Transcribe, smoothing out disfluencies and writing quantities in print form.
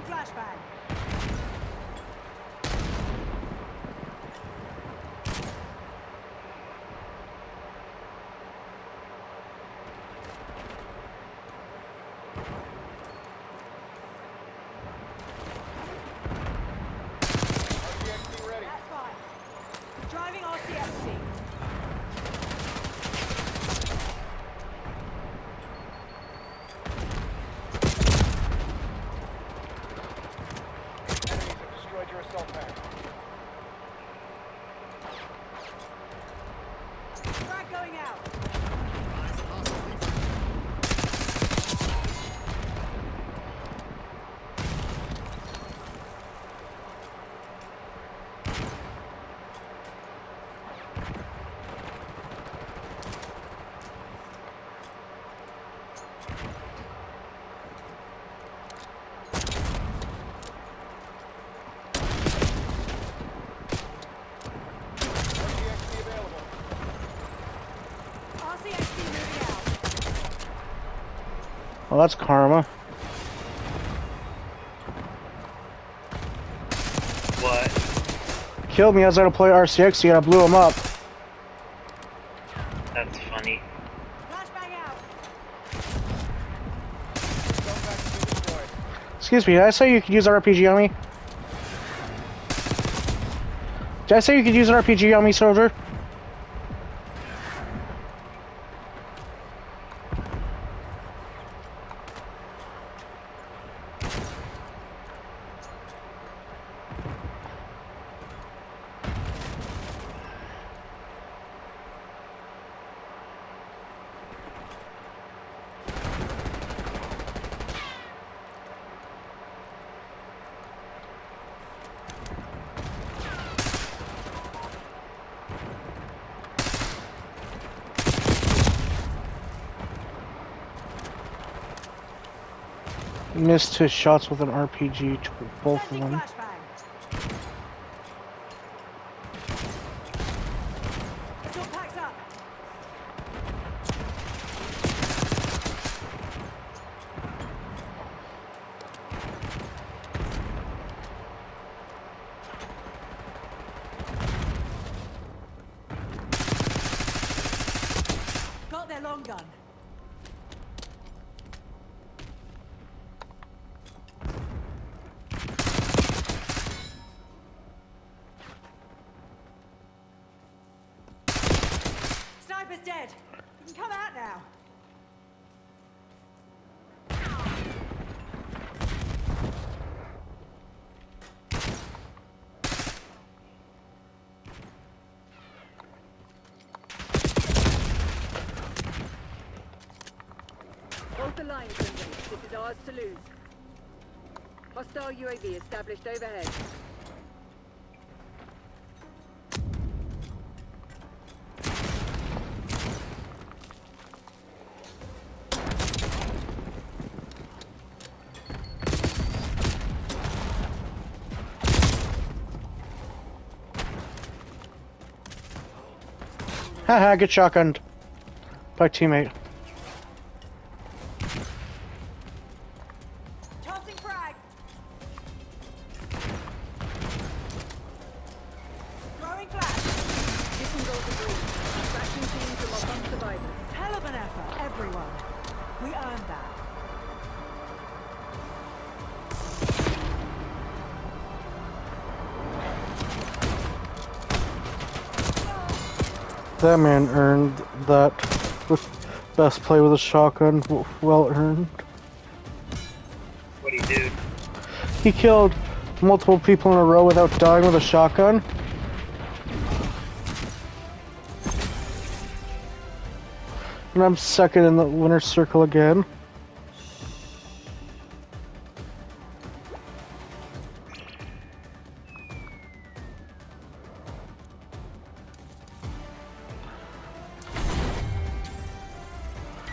flashbang. RCXD ready. That's fine. Driving RCXD. Enemies have destroyed your assault pack. Frag going out. RCXD available. RCXD moving out. Well, that's karma. What? Killed me as I play RCXD and I blew him up. That's funny. Flashbang out. Assault pack has been destroyed. Excuse me, did I say you could use RPG on me? Did I say you could use an RPG on me, soldier? Missed his shots with an RPG, both of Sending them. flashbang. Assault packs up. Got their long gun. Sniper's dead. You can come out now. Hold the line, Kingdom. This is ours to lose. Hostile UAV established overhead. Haha, get shotgunned by teammate. Tossing frag. Throwing flash. Mission goals agreed. Extraction teams from our bomb survivors. Hell of an effort, everyone. We earned that. That man earned that. Best play with a shotgun, well earned. What'd he do? He killed multiple people in a row without dying with a shotgun. And I'm second in the winner's circle again.